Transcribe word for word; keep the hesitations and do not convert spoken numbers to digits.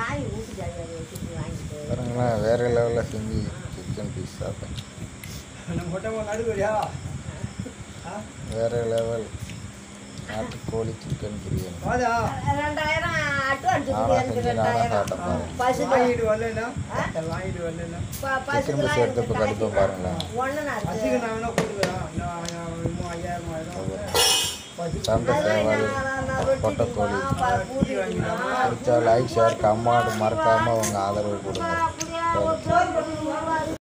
பாருங்களேன், வேறு லெவலில் செஞ்சு சிக்கன் பீஸ் சாப்பிட்டேன். வேறு லெவல் நாட்டுக்கோழி சிக்கன் பிரியாணி நானாக செஞ்சு நானாக சாப்பிட்டேன். பாருங்கள் சிக்கன் பீஸ் எடுத்து இப்போ கடிப்போம் பாருங்களேன். சாப்பிட்ட சேவல் கொட்டைக்கோழி பிடிச்சா லைக் ஷேர் கமெண்ட் மறக்காமல் உங்கள் ஆதரவு கொடுங்க.